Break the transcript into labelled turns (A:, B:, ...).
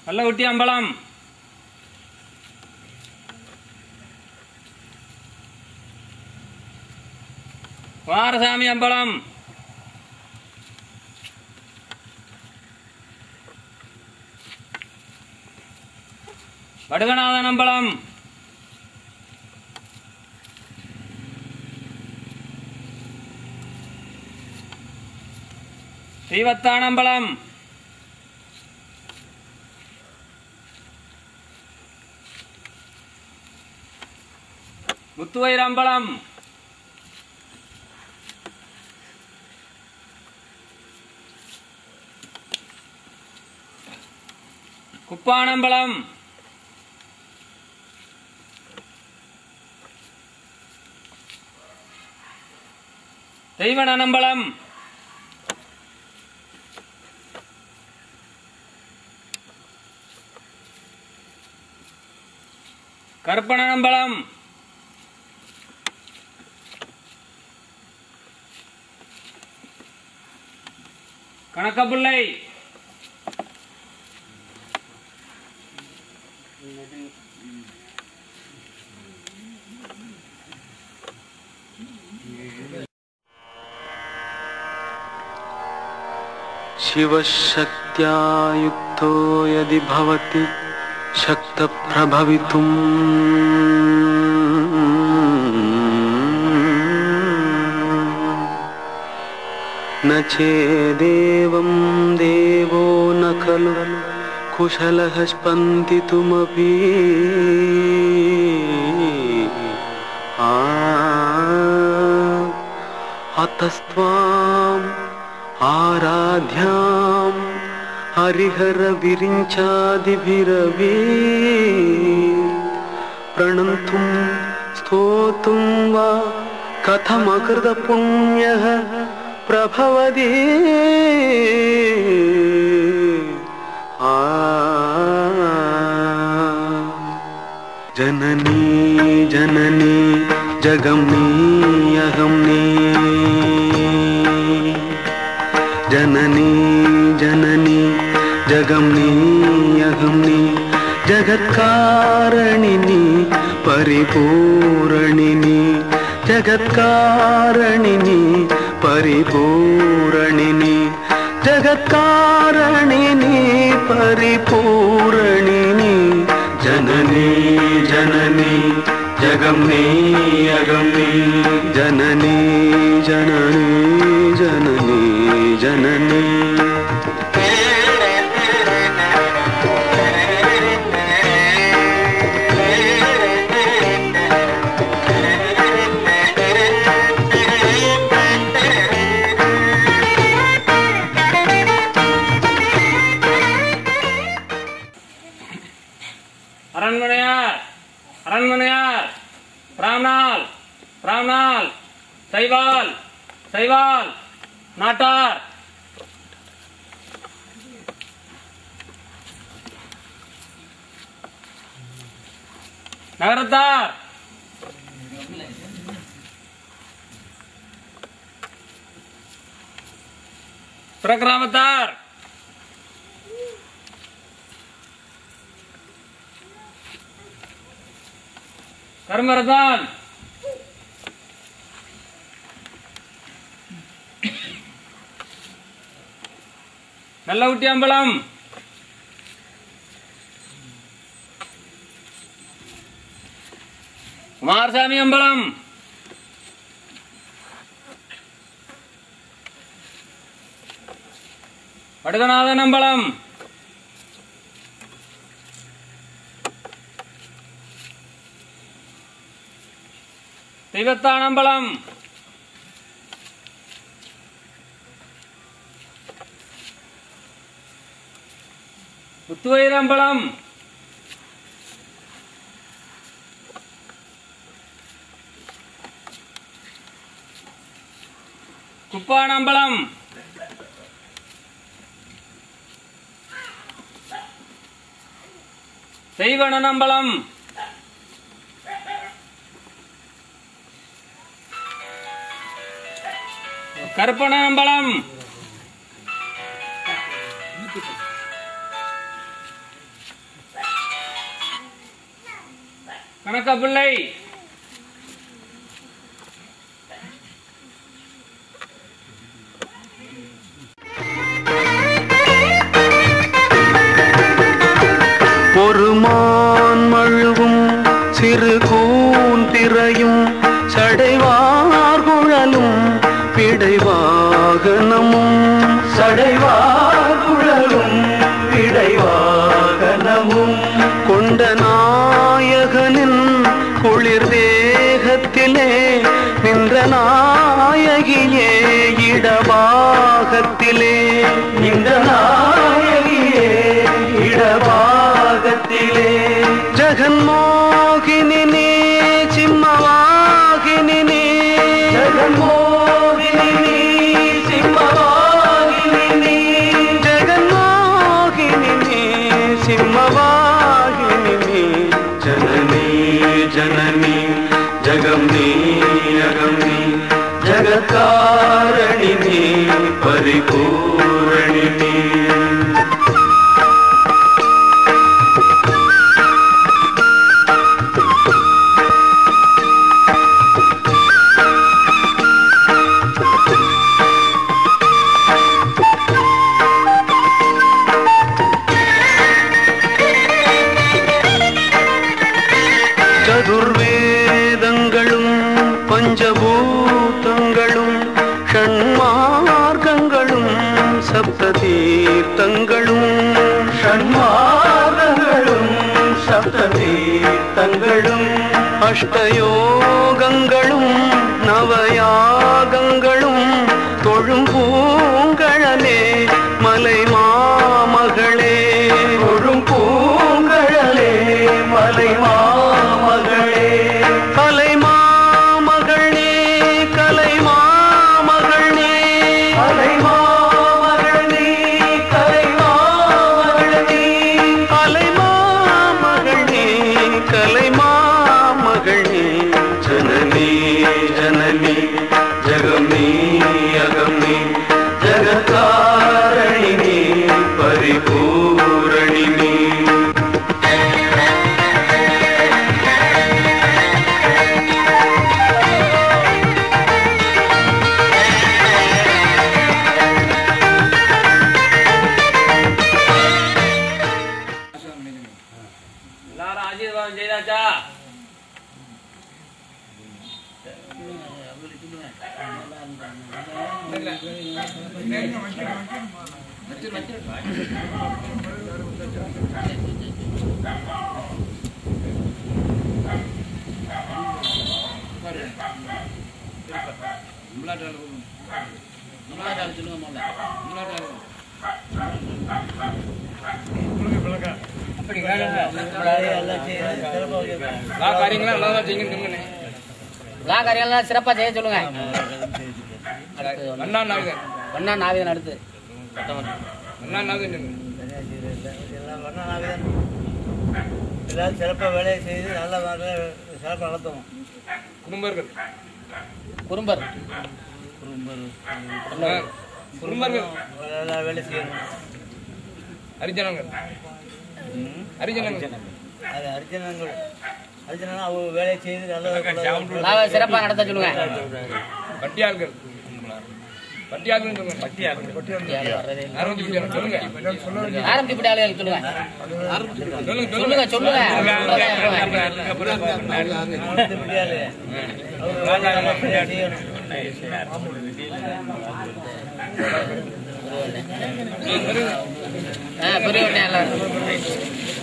A: கள்ளக்குட்டி அம்பலம், குமாரசாமி அம்பலம், வடுகநாதன் அம்பலம், ஸ்ரீவத்தான் அம்பலம், முத்துவயிறு அம்பலம், குப்பானம்பலம், தெய்வனம்பலம், கருப்பனம்பலம், கணக்கப்புள்ளை,
B: शिवशक्त्या युक्तो यदि भवति शक्तप्रभवितुम् न चेदेवं देवो न खलु कुशलः स्पन्दितुमपि अतस्त्वाम् आराध्यां हरिहर विरिञ्चादिभिरवी प्रणन्तुं स्तोतुं वा कथमकृतपुण्यः प्रभवति जननी जननी जगमनी अहमनी जननी जननी जगमनी अहमनी जगत्कारणिनी परिपूरणिनी जगत्कारणिनी परिपूरणिनी जगत्कारणिनी परिपूरणिनी जननी जननी जगमनी अगमनी जननी जननी जननी जननी
A: அரண்மனையார் அரண்மனையார் பிராமணால் பிராமணால் சைவால் சைவால் நாட்டார் நகரத்தார் பிரகிராமத்தார் கர்மரதான் நல்லவுட்டி அம்பலம் குமாரசாமி அம்பலம் வடுகநாதன் அம்பலம் தெய்வத்தான் அம்பலம் முத்துவயிறு அம்பலம் குப்பானம்பலம் தெய்வனம்பலம் கருப்பனம்பலம் கணக்கப்பிள்ளை,
B: ஒரு மான் மழுவும் சிறு கூந்திரையும் சடைவார் குழலும் பிடைவாகனமும் சடைவார் குழலும் பிடைவாகனமும் கொண்ட நாயகனின் குளிர் தேகத்திலே நின்ற நாயகியே இடபாகத்திலே நின்ற நாயகியே இடபாகத்திலே ஜெகன்மோகினி நீ சிம்மவாகினி நீ ஜெகன்மோகினி நீ சிம்மவாகினி நீ ஜெகன்மோகினி நீ சிம்மவாகினி நீ ஜனனி ஜனனி ஜகம் நீ அகம் நீ ஜகத்காரணி நீ பரிபூரணி நீ சதுர்வேதங்களும் பஞ்சபூதங்களும் ஷண்மார்க்கங்களும் சப்ததீர்த்தங்களும் ஷண்மார்க்கங்களும் சப்ததீர்த்தங்களும் அஷ்டயோகங்களும் நவயாகங்களும் தொழும் பூங்கழலே மலை மாமகளே தொழும் பூங்கழலே மலை மாமகளே கலை மாமகளே கலை மாமகளே கலை மாமகளே கலை மாமகளே கலை மாமகளே கலை மாமகளே ஜனனி ஜனனி ஜகம் நீ அகம் நீ ஜகத்காரணி நீ பரிபூரணி நீ
A: எல்லாரும் ஆசீர்வாதம் செய்தாச்சா?
C: சிறப்பா செய்ய சொல்லுங்க. வண்ணா நாவிதன் அடுத்து
D: எல்லாரும் சிறப்பாக வேலையை செய்து நல்ல சிறப்பாக நடத்துவோம்.
A: குடும்பர்கள்
C: குறும்பர்
A: குடும்பர்கள்
D: நல்லா வேலை செய்யணும்.
A: ஹரிஜனங்கள் ஹரிஜனங்கள்
D: அது அர்ஜுனங்கள் அர்ஜுனா அவங்க வேலையை செய்து நல்ல
C: சிறப்பா நடத்த சொல்லுங்க.
A: பட்டியாள்கள் பட்டியாள்கள் சொல்லுங்க.
C: ஆரம்பிப்படி ஆளுகள் சொல்லுங்க. சொல்லுங்க சொல்லுங்க. பெரிய